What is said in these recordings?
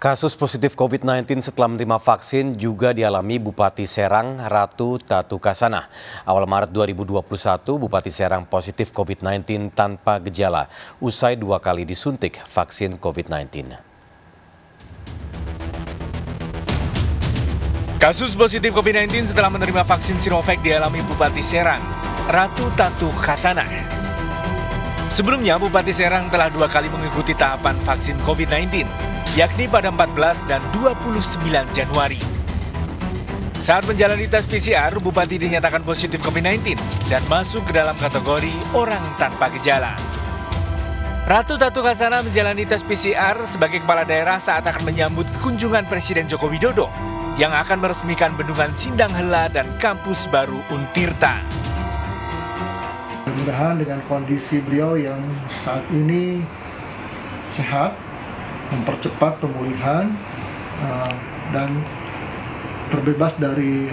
Kasus positif COVID-19 setelah menerima vaksin juga dialami Bupati Serang Ratu Tatu Kasana. Awal Maret 2021, Bupati Serang positif COVID-19 tanpa gejala, usai 2 kali disuntik vaksin COVID-19. Kasus positif COVID-19 setelah menerima vaksin Sinovac dialami Bupati Serang, Ratu Tatu Kasana. Sebelumnya, Bupati Serang telah 2 kali mengikuti tahapan vaksin COVID-19, yakni pada 14 dan 29 Januari. Saat menjalani tes PCR, Bupati dinyatakan positif COVID-19 dan masuk ke dalam kategori orang tanpa gejala. Ratu Tatu Kasana menjalani tes PCR sebagai kepala daerah saat akan menyambut kunjungan Presiden Joko Widodo yang akan meresmikan bendungan Sindang Hela dan kampus baru Untirta. Mudah-mudahan dengan kondisi beliau yang saat ini sehat, mempercepat pemulihan dan terbebas dari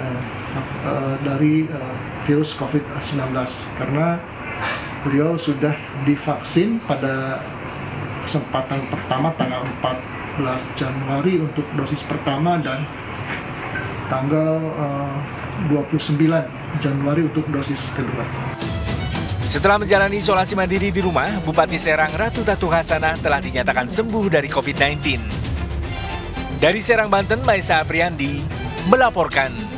virus COVID-19 karena beliau sudah divaksin pada kesempatan pertama tanggal 14 Januari untuk dosis pertama dan tanggal 29 Januari untuk dosis kedua. Setelah menjalani isolasi mandiri di rumah, Bupati Serang Ratu Tatu Kasana telah dinyatakan sembuh dari COVID-19. Dari Serang, Banten, Maisa Apriandi melaporkan.